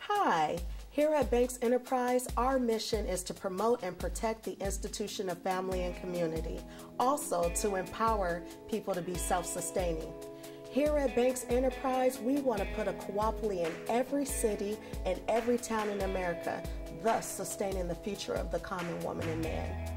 Hi, here at Banks Enterprise, our mission is to promote and protect the institution of family and community, also to empower people to be self-sustaining. Here at Banks Enterprise, we want to put a co-opoly in every city and every town in America, thus sustaining the future of the common woman and man.